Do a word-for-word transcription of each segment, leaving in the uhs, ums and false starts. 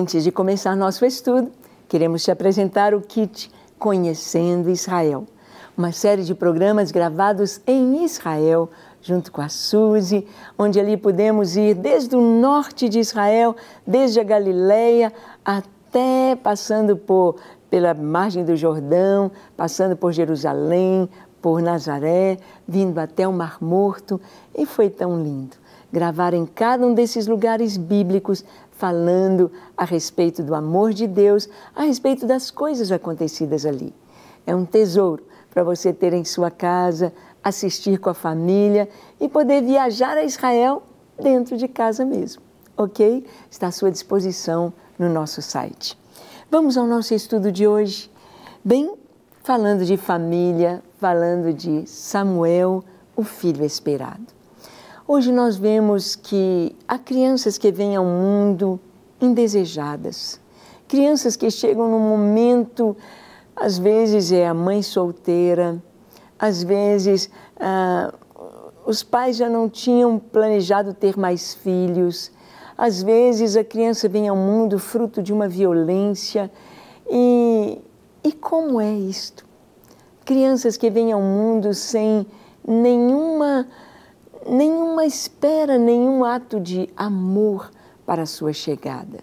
Antes de começar nosso estudo, queremos te apresentar o kit Conhecendo Israel, uma série de programas gravados em Israel, junto com a Suzy, onde ali pudemos ir desde o norte de Israel, desde a Galileia, até passando por, pela margem do Jordão, passando por Jerusalém, por Nazaré, vindo até o Mar Morto, e foi tão lindo gravar em cada um desses lugares bíblicos, falando a respeito do amor de Deus, a respeito das coisas acontecidas ali. É um tesouro para você ter em sua casa, assistir com a família e poder viajar a Israel dentro de casa mesmo, ok? Está à sua disposição no nosso site. Vamos ao nosso estudo de hoje, bem, falando de família, falando de Samuel, o filho esperado. Hoje nós vemos que há crianças que vêm ao mundo indesejadas, crianças que chegam num momento, às vezes é a mãe solteira, às vezes ah, os pais já não tinham planejado ter mais filhos, às vezes a criança vem ao mundo fruto de uma violência. E, e como é isto? Crianças que vêm ao mundo sem nenhuma... nenhuma espera, nenhum ato de amor para a sua chegada.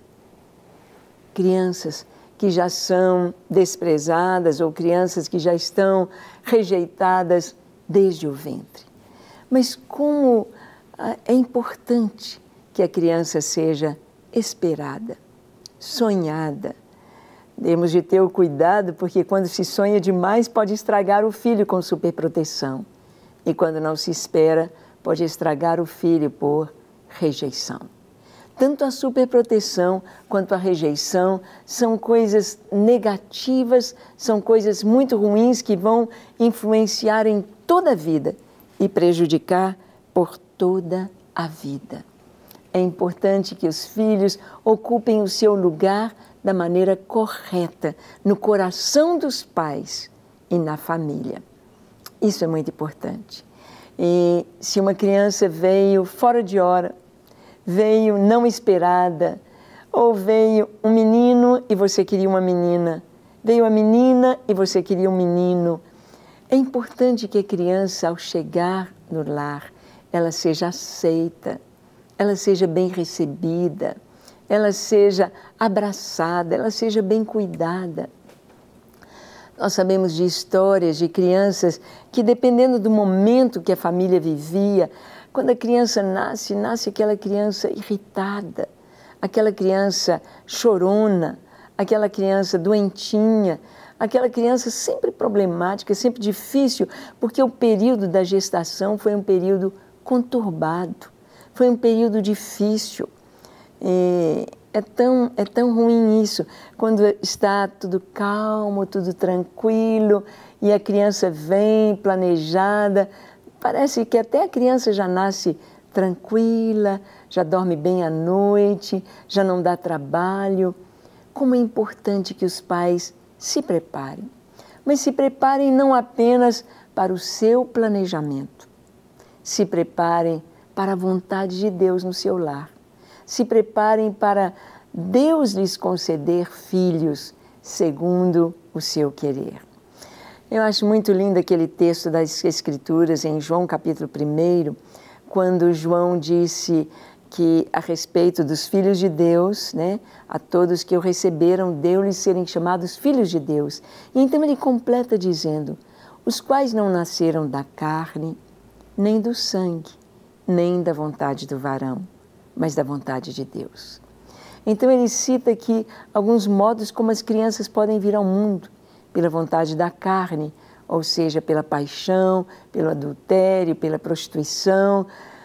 Crianças que já são desprezadas ou crianças que já estão rejeitadas desde o ventre. Mas como é importante que a criança seja esperada, sonhada. Temos de ter o cuidado, porque quando se sonha demais pode estragar o filho com superproteção. E quando não se espera, pode estragar o filho por rejeição. Tanto a superproteção quanto a rejeição são coisas negativas, são coisas muito ruins que vão influenciar em toda a vida e prejudicar por toda a vida. É importante que os filhos ocupem o seu lugar da maneira correta, no coração dos pais e na família. Isso é muito importante. E se uma criança veio fora de hora, veio não esperada, ou veio um menino e você queria uma menina, veio a menina e você queria um menino, é importante que a criança, ao chegar no lar, ela seja aceita, ela seja bem recebida, ela seja abraçada, ela seja bem cuidada. Nós sabemos de histórias de crianças que, dependendo do momento que a família vivia, quando a criança nasce, nasce aquela criança irritada, aquela criança chorona, aquela criança doentinha, aquela criança sempre problemática, sempre difícil, porque o período da gestação foi um período conturbado, foi um período difícil. E É tão, é tão ruim isso, quando está tudo calmo, tudo tranquilo, e a criança vem planejada, parece que até a criança já nasce tranquila, já dorme bem à noite, já não dá trabalho. Como é importante que os pais se preparem, mas se preparem não apenas para o seu planejamento, se preparem para a vontade de Deus no seu lar. Se preparem para Deus lhes conceder filhos segundo o seu querer. Eu acho muito lindo aquele texto das Escrituras em João capítulo primeiro, quando João disse que a respeito dos filhos de Deus, né, a todos que o receberam, deu-lhes serem chamados filhos de Deus. E então ele completa dizendo, os quais não nasceram da carne, nem do sangue, nem da vontade do varão, mas da vontade de Deus. Então ele cita aqui alguns modos como as crianças podem vir ao mundo, pela vontade da carne, ou seja, pela paixão, pelo adultério, pela prostituição,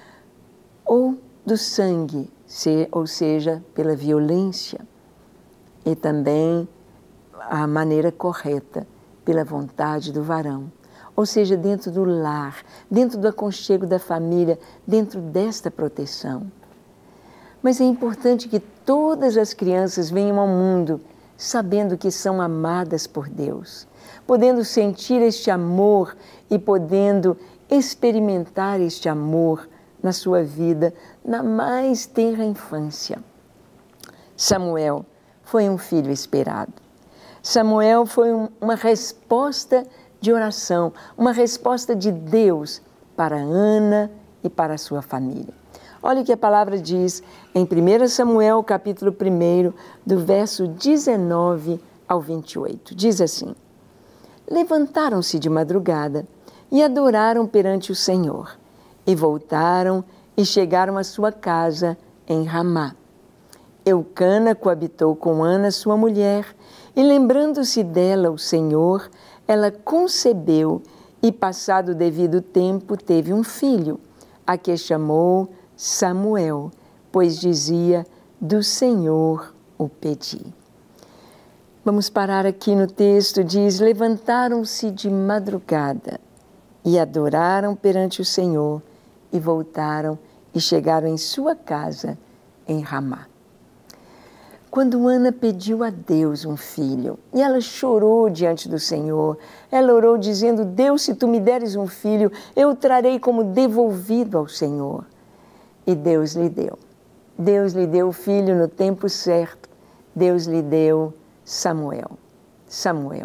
ou do sangue, ou seja, pela violência, e também a maneira correta, pela vontade do varão, ou seja, dentro do lar, dentro do aconchego da família, dentro desta proteção. Mas é importante que todas as crianças venham ao mundo sabendo que são amadas por Deus, podendo sentir este amor e podendo experimentar este amor na sua vida, na mais tenra infância. Samuel foi um filho esperado. Samuel foi um, uma resposta de oração, uma resposta de Deus para Ana e para a sua família. Olha o que a palavra diz em primeiro Samuel, capítulo um, do verso dezenove ao vinte e oito. Diz assim: levantaram-se de madrugada e adoraram perante o Senhor, e voltaram e chegaram à sua casa em Ramá. Eucana coabitou com Ana, sua mulher, e lembrando-se dela o Senhor, ela concebeu e, passado o devido tempo, teve um filho, a que chamou Samuel, pois dizia: do Senhor o pedi. Vamos parar aqui no texto, diz: levantaram-se de madrugada e adoraram perante o Senhor, e voltaram e chegaram em sua casa em Ramá. Quando Ana pediu a Deus um filho, e ela chorou diante do Senhor, ela orou dizendo: Deus, se tu me deres um filho, eu o trarei como devolvido ao Senhor. E Deus lhe deu. Deus lhe deu o filho no tempo certo. Deus lhe deu Samuel. Samuel.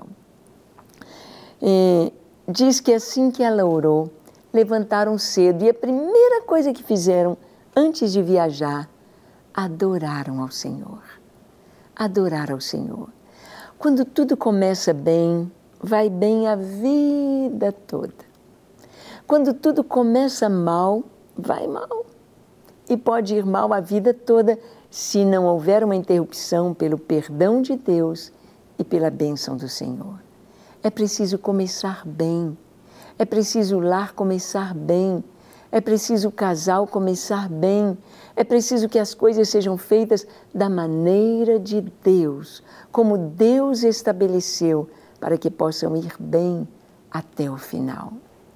E diz que assim que ela orou, levantaram cedo, e a primeira coisa que fizeram antes de viajar, adoraram ao Senhor. Adorar ao Senhor. Quando tudo começa bem, vai bem a vida toda. Quando tudo começa mal, vai mal. E pode ir mal a vida toda se não houver uma interrupção pelo perdão de Deus e pela bênção do Senhor. É preciso começar bem. É preciso o lar começar bem. É preciso o casal começar bem. É preciso que as coisas sejam feitas da maneira de Deus, como Deus estabeleceu, para que possam ir bem até o final.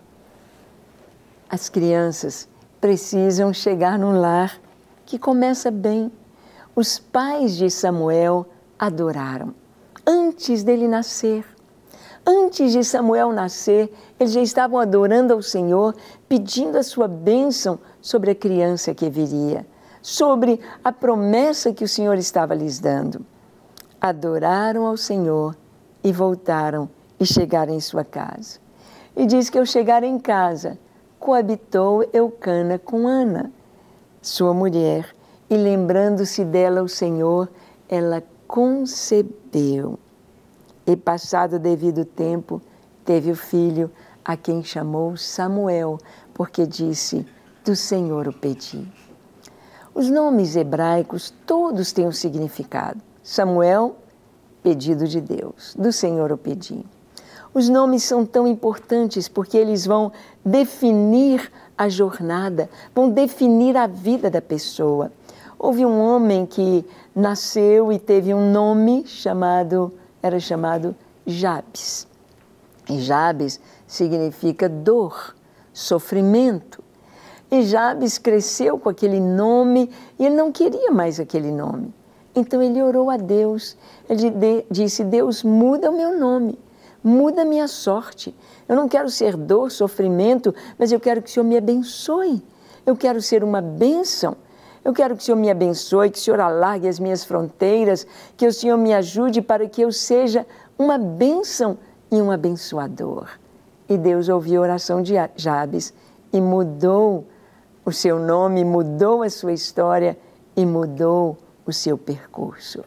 As crianças precisam chegar num lar que começa bem. Os pais de Samuel adoraram antes dele nascer. Antes de Samuel nascer, eles já estavam adorando ao Senhor, pedindo a sua bênção sobre a criança que viria, sobre a promessa que o Senhor estava lhes dando. Adoraram ao Senhor e voltaram e chegaram em sua casa. E diz que ao chegar em casa, coabitou Eucana com Ana, sua mulher, e lembrando-se dela o Senhor, ela concebeu. E passado o devido tempo, teve o filho, a quem chamou Samuel, porque disse: do Senhor o pedi. Os nomes hebraicos todos têm um significado. Samuel, pedido de Deus, do Senhor o pedi. Os nomes são tão importantes porque eles vão definir a jornada, vão definir a vida da pessoa. Houve um homem que nasceu e teve um nome chamado, era chamado Jabes. E Jabes significa dor, sofrimento. E Jabes cresceu com aquele nome e ele não queria mais aquele nome. Então ele orou a Deus, ele disse: Deus, muda o meu nome. Muda a minha sorte. Eu não quero ser dor, sofrimento, mas eu quero que o Senhor me abençoe. Eu quero ser uma bênção. Eu quero que o Senhor me abençoe, que o Senhor alargue as minhas fronteiras, que o Senhor me ajude para que eu seja uma bênção e um abençoador. E Deus ouviu a oração de Jabes e mudou o seu nome, mudou a sua história e mudou o seu percurso.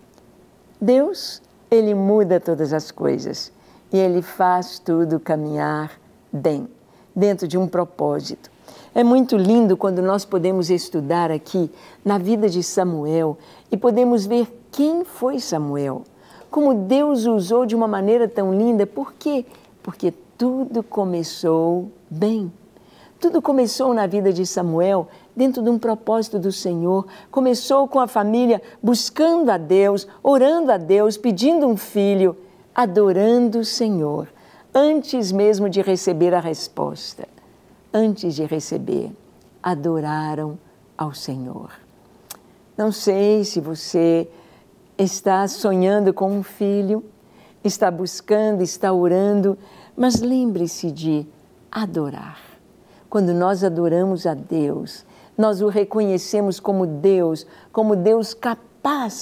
Deus, Ele muda todas as coisas. E Ele faz tudo caminhar bem, dentro de um propósito. É muito lindo quando nós podemos estudar aqui na vida de Samuel e podemos ver quem foi Samuel, como Deus o usou de uma maneira tão linda. Por quê? Porque tudo começou bem. Tudo começou na vida de Samuel dentro de um propósito do Senhor. Começou com a família buscando a Deus, orando a Deus, pedindo um filho, adorando o Senhor, antes mesmo de receber a resposta. Antes de receber, adoraram ao Senhor. Não sei se você está sonhando com um filho, está buscando, está orando, mas lembre-se de adorar. Quando nós adoramos a Deus, nós o reconhecemos como Deus, como Deus capaz de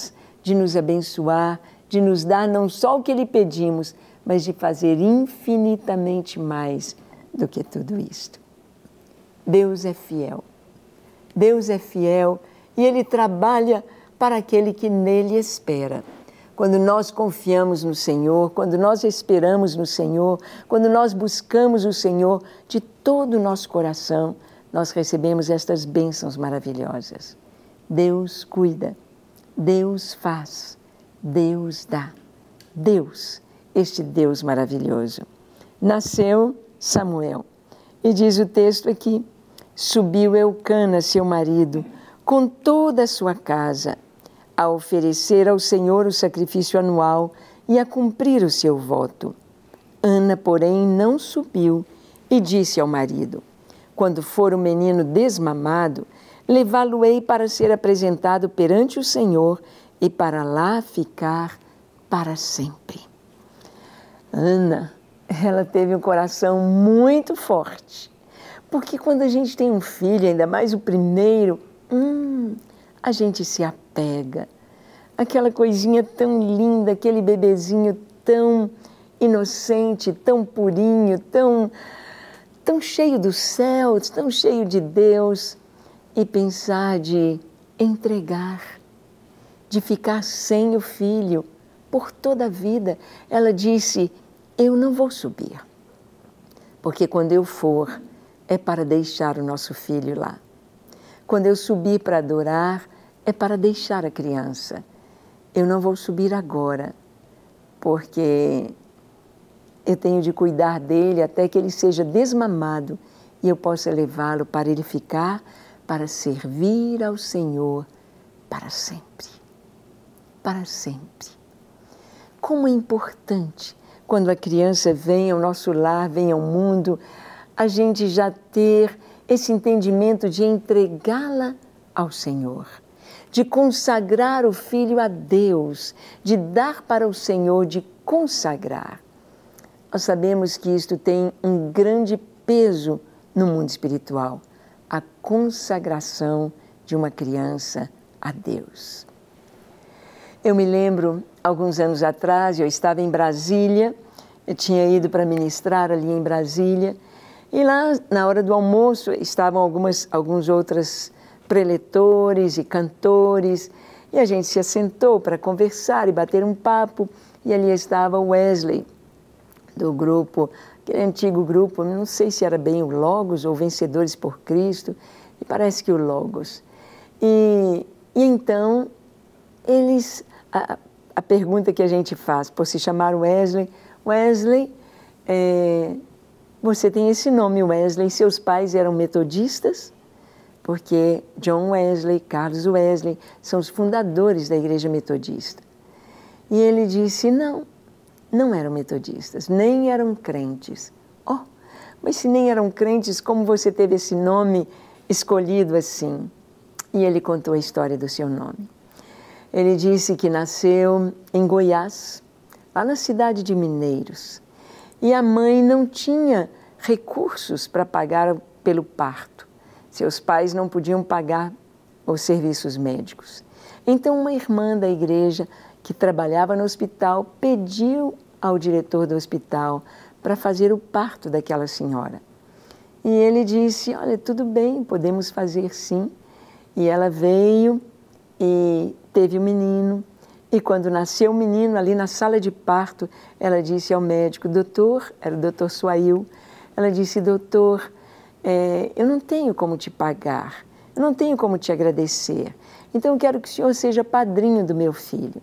de nos abençoar, de nos dar não só o que lhe pedimos, mas de fazer infinitamente mais do que tudo isto. Deus é fiel. Deus é fiel e Ele trabalha para aquele que nele espera. Quando nós confiamos no Senhor, quando nós esperamos no Senhor, quando nós buscamos o Senhor de todo o nosso coração, nós recebemos estas bênçãos maravilhosas. Deus cuida, Deus faz, Deus dá. Deus, este Deus maravilhoso. Nasceu Samuel. E diz o texto aqui, subiu Eucana, seu marido, com toda a sua casa, a oferecer ao Senhor o sacrifício anual e a cumprir o seu voto. Ana, porém, não subiu e disse ao marido, quando for o menino desmamado, levá-lo-ei para ser apresentado perante o Senhor e para lá ficar para sempre. Ana, ela teve um coração muito forte, porque quando a gente tem um filho, ainda mais o primeiro, hum, a gente se apega. Aquela coisinha tão linda, aquele bebezinho tão inocente, tão purinho, tão, tão cheio dos céus, tão cheio de Deus. E pensar de entregar, de ficar sem o filho por toda a vida. Ela disse, eu não vou subir, porque quando eu for, é para deixar o nosso filho lá. Quando eu subir para adorar, é para deixar a criança. Eu não vou subir agora, porque eu tenho de cuidar dele até que ele seja desmamado e eu possa levá-lo para ele ficar, para servir ao Senhor para sempre. Para sempre. Como é importante quando a criança vem ao nosso lar, vem ao mundo, a gente já ter esse entendimento de entregá-la ao Senhor, de consagrar o filho a Deus, de dar para o Senhor, de consagrar. Nós sabemos que isto tem um grande peso no mundo espiritual, a consagração de uma criança a Deus. Eu me lembro, alguns anos atrás, eu estava em Brasília, eu tinha ido para ministrar ali em Brasília, e lá, na hora do almoço, estavam algumas, alguns outros preletores e cantores, e a gente se assentou para conversar e bater um papo, e ali estava o Wesley, do grupo, aquele antigo grupo, não sei se era bem o Logos ou Vencedores por Cristo, e parece que o Logos. E, e então, eles, a, a pergunta que a gente faz, por se chamar Wesley, Wesley, é, você tem esse nome, Wesley, seus pais eram metodistas? Porque John Wesley, Carlos Wesley, são os fundadores da Igreja Metodista. E ele disse, não, não eram metodistas, nem eram crentes. Oh, mas se nem eram crentes, como você teve esse nome escolhido assim? E ele contou a história do seu nome. Ele disse que nasceu em Goiás, lá na cidade de Mineiros, e a mãe não tinha recursos para pagar pelo parto. Seus pais não podiam pagar os serviços médicos. Então, uma irmã da igreja que trabalhava no hospital pediu ao diretor do hospital para fazer o parto daquela senhora. E ele disse, olha, tudo bem, podemos fazer sim. E ela veio e teve o menino. E quando nasceu o menino, ali na sala de parto, ela disse ao médico, doutor, era o doutor Suail, ela disse, doutor, é, eu não tenho como te pagar, eu não tenho como te agradecer, então eu quero que o senhor seja padrinho do meu filho.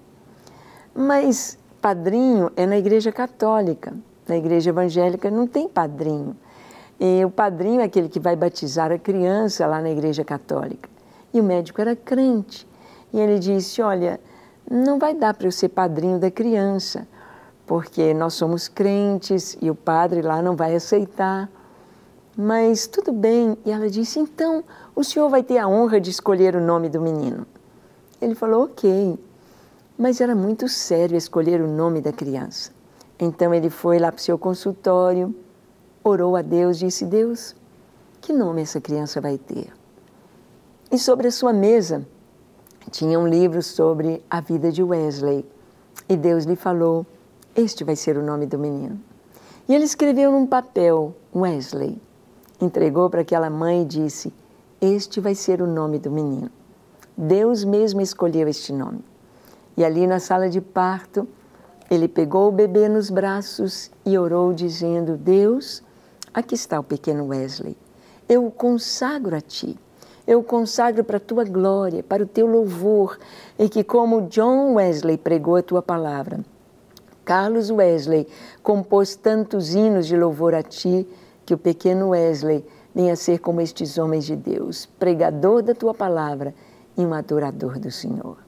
Mas padrinho é na igreja católica, na igreja evangélica não tem padrinho. E o padrinho é aquele que vai batizar a criança lá na igreja católica. E o médico era crente. E ele disse, olha, não vai dar para eu ser padrinho da criança, porque nós somos crentes e o padre lá não vai aceitar. Mas tudo bem. E ela disse, então, o senhor vai ter a honra de escolher o nome do menino. Ele falou, ok. Mas era muito sério escolher o nome da criança. Então ele foi lá para o seu consultório, orou a Deus, disse, Deus, que nome essa criança vai ter? E sobre a sua mesa tinha um livro sobre a vida de Wesley. E Deus lhe falou, este vai ser o nome do menino. E ele escreveu num papel, Wesley. Entregou para aquela mãe e disse, este vai ser o nome do menino. Deus mesmo escolheu este nome. E ali na sala de parto, ele pegou o bebê nos braços e orou dizendo, Deus, aqui está o pequeno Wesley. Eu o consagro a Ti. Eu o consagro para a Tua glória, para o Teu louvor. E que como John Wesley pregou a Tua palavra, Carlos Wesley compôs tantos hinos de louvor a Ti, que o pequeno Wesley venha a ser como estes homens de Deus, pregador da Tua palavra e um adorador do Senhor.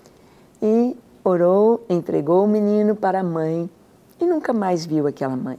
E orou, entregou o menino para a mãe e nunca mais viu aquela mãe.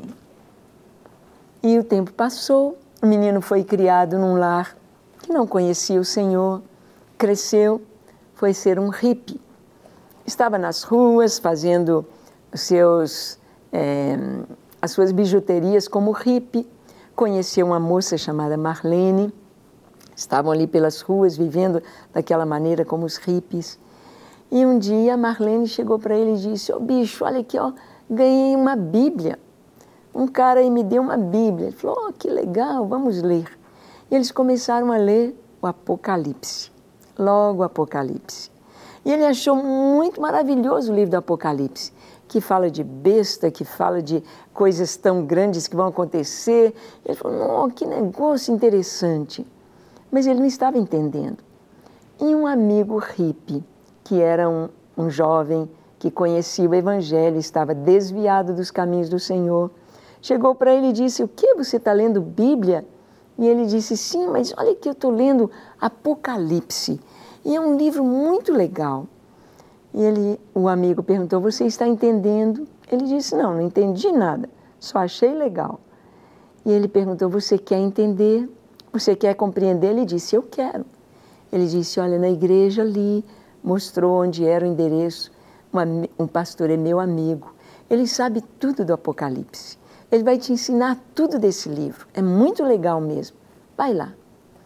E o tempo passou, o menino foi criado num lar que não conhecia o Senhor, cresceu, foi ser um hippie. Estava nas ruas fazendo os seus, é, as suas bijuterias como hippie, conheceu uma moça chamada Marlene, estavam ali pelas ruas vivendo daquela maneira como os hippies. E um dia a Marlene chegou para ele e disse, ô bicho, olha aqui, ó, ganhei uma Bíblia. Um cara aí me deu uma Bíblia. Ele falou, oh, que legal, vamos ler. E eles começaram a ler o Apocalipse, logo o Apocalipse. E ele achou muito maravilhoso o livro do Apocalipse, que fala de besta, que fala de coisas tão grandes que vão acontecer. Ele falou, oh, que negócio interessante. Mas ele não estava entendendo. E um amigo hippie, que era um, um jovem que conhecia o Evangelho, estava desviado dos caminhos do Senhor, chegou para ele e disse, o que, você está lendo Bíblia? E ele disse, sim, mas olha que eu estou lendo Apocalipse, e é um livro muito legal. E ele, o amigo perguntou, você está entendendo? Ele disse, não, não entendi nada, só achei legal. E ele perguntou, você quer entender? Você quer compreender? Ele disse, eu quero. Ele disse, olha, na igreja ali, mostrou onde era o endereço, um, um pastor é meu amigo, ele sabe tudo do Apocalipse, ele vai te ensinar tudo desse livro, é muito legal mesmo, vai lá.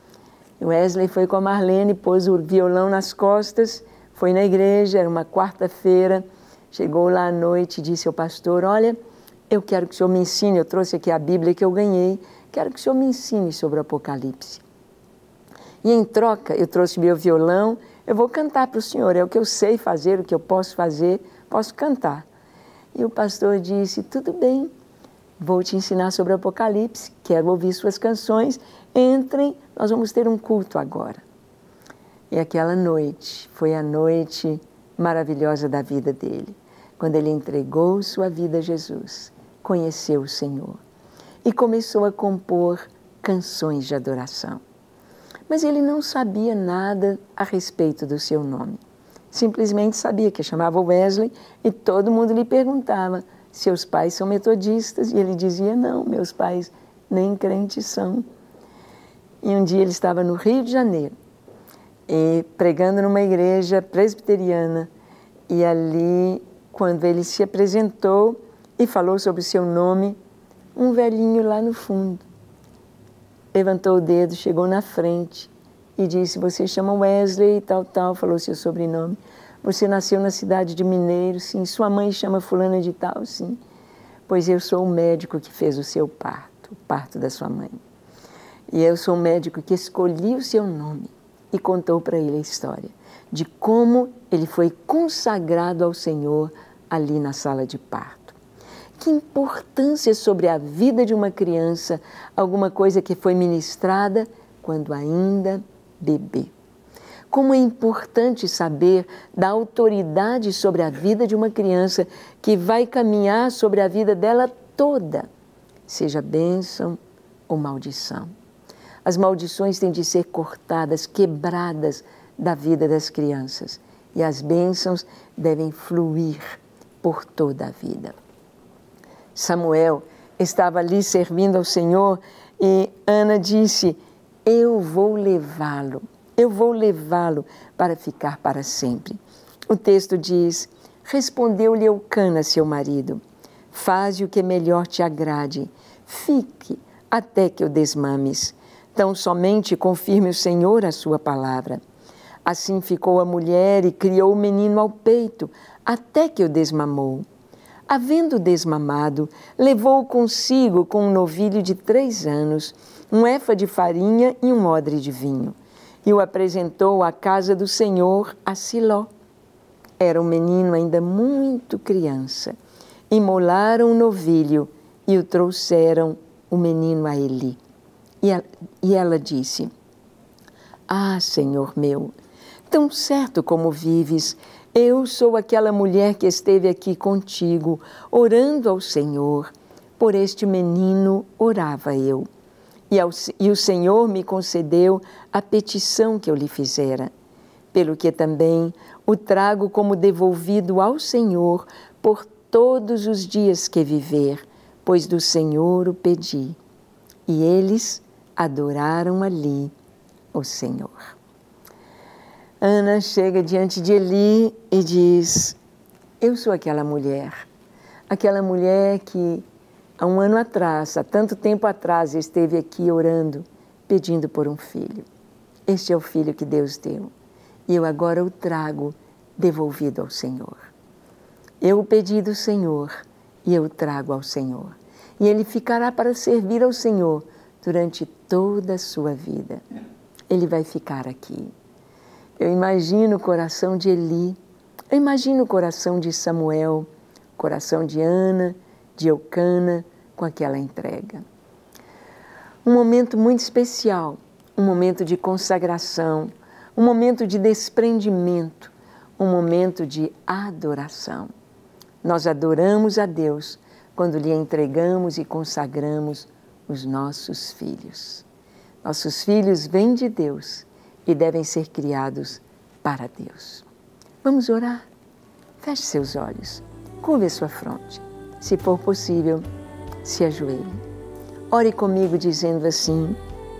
Wesley foi com a Marlene, pôs o violão nas costas, foi na igreja, era uma quarta-feira, chegou lá à noite e disse ao pastor, olha, eu quero que o senhor me ensine, eu trouxe aqui a Bíblia que eu ganhei, quero que o senhor me ensine sobre o Apocalipse. E em troca, eu trouxe meu violão, eu vou cantar para o senhor, é o que eu sei fazer, o que eu posso fazer, posso cantar. E o pastor disse, tudo bem, vou te ensinar sobre o Apocalipse, quero ouvir suas canções, entrem, nós vamos ter um culto agora. E aquela noite foi a noite maravilhosa da vida dele, quando ele entregou sua vida a Jesus, conheceu o Senhor e começou a compor canções de adoração. Mas ele não sabia nada a respeito do seu nome. Simplesmente sabia que chamava Wesley e todo mundo lhe perguntava, seus pais são metodistas? E ele dizia, não, meus pais nem crentes são. E um dia ele estava no Rio de Janeiro, e pregando numa igreja presbiteriana, e ali, quando ele se apresentou e falou sobre o seu nome, um velhinho lá no fundo levantou o dedo, chegou na frente e disse, você chama Wesley e tal, tal, falou seu sobrenome. Você nasceu na cidade de Mineiro, sim. Sua mãe chama fulana de tal, sim. Pois eu sou o médico que fez o seu parto, o parto da sua mãe. E eu sou o médico que escolhi o seu nome e contou para ele a história de como ele foi consagrado ao Senhor ali na sala de parto. Que importância sobre a vida de uma criança, alguma coisa que foi ministrada quando ainda bebê. Como é importante saber da autoridade sobre a vida de uma criança que vai caminhar sobre a vida dela toda, seja bênção ou maldição. As maldições têm de ser cortadas, quebradas da vida das crianças e as bênçãos devem fluir por toda a vida. Samuel estava ali servindo ao Senhor e Ana disse, eu vou levá-lo, eu vou levá-lo para ficar para sempre. O texto diz, respondeu-lhe Eucana, seu marido, faze o que melhor te agrade, fique até que o desmames, tão somente confirme o Senhor a sua palavra. Assim ficou a mulher e criou o menino ao peito, até que o desmamou. Havendo desmamado, levou-o consigo com um novilho de três anos, um efa de farinha e um odre de vinho, e o apresentou à casa do Senhor, a Siló. Era um menino ainda muito criança. Imolaram o novilho e o trouxeram o menino a Eli. E, a, e ela disse: Ah, Senhor meu, tão certo como vives, eu sou aquela mulher que esteve aqui contigo, orando ao Senhor. Por este menino orava eu. E, ao, e o Senhor me concedeu a petição que eu lhe fizera. Pelo que também o trago como devolvido ao Senhor por todos os dias que viver, pois do Senhor o pedi. E eles adoraram ali o Senhor. Ana chega diante de Eli e diz: eu sou aquela mulher, aquela mulher que há um ano atrás, há tanto tempo atrás, esteve aqui orando, pedindo por um filho. Este é o filho que Deus deu, e eu agora o trago devolvido ao Senhor. Eu o pedi do Senhor, e eu o trago ao Senhor. E ele ficará para servir ao Senhor durante toda a sua vida. Ele vai ficar aqui. Eu imagino o coração de Eli, eu imagino o coração de Samuel, o coração de Ana, de Eucana, com aquela entrega. Um momento muito especial, um momento de consagração, um momento de desprendimento, um momento de adoração. Nós adoramos a Deus quando lhe entregamos e consagramos os nossos filhos. Nossos filhos vêm de Deus e devem ser criados para Deus. Vamos orar? Feche seus olhos, curve a sua fronte. Se for possível, se ajoelhe. Ore comigo dizendo assim: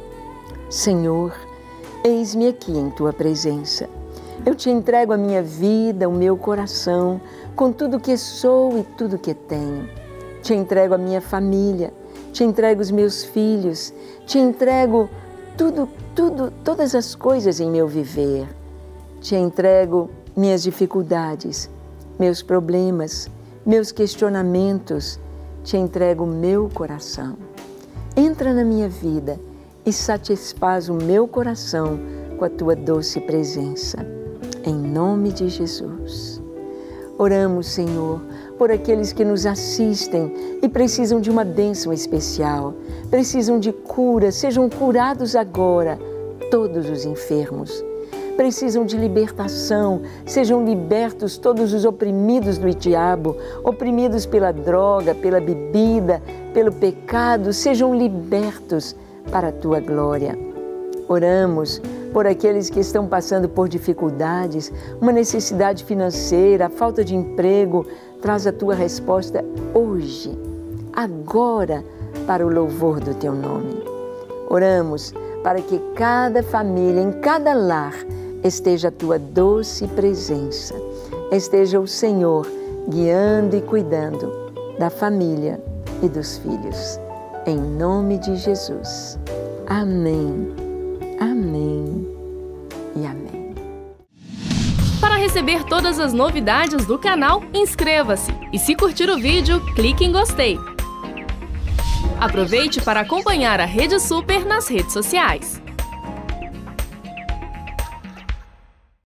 Senhor, eis-me aqui em Tua presença. Eu te entrego a minha vida, o meu coração, com tudo que sou e tudo que tenho. Te entrego a minha família, te entrego os meus filhos, te entrego tudo, tudo, todas as coisas em meu viver. Te entrego minhas dificuldades, meus problemas, meus questionamentos. Te entrego o meu coração. Entra na minha vida e satisfaz o meu coração com a Tua doce presença. Em nome de Jesus. Oramos, Senhor, por aqueles que nos assistem e precisam de uma bênção especial, precisam de cura, sejam curados agora todos os enfermos. Precisam de libertação, sejam libertos todos os oprimidos do diabo, oprimidos pela droga, pela bebida, pelo pecado, sejam libertos para a Tua glória. Oramos por aqueles que estão passando por dificuldades, uma necessidade financeira, a falta de emprego. Traz a Tua resposta hoje, agora, para o louvor do Teu nome. Oramos para que cada família, em cada lar, esteja a Tua doce presença, esteja o Senhor guiando e cuidando da família e dos filhos. Em nome de Jesus. Amém, amém e amém. Para receber todas as novidades do canal, inscreva-se e, se curtir o vídeo, clique em gostei. Aproveite para acompanhar a Rede Super nas redes sociais.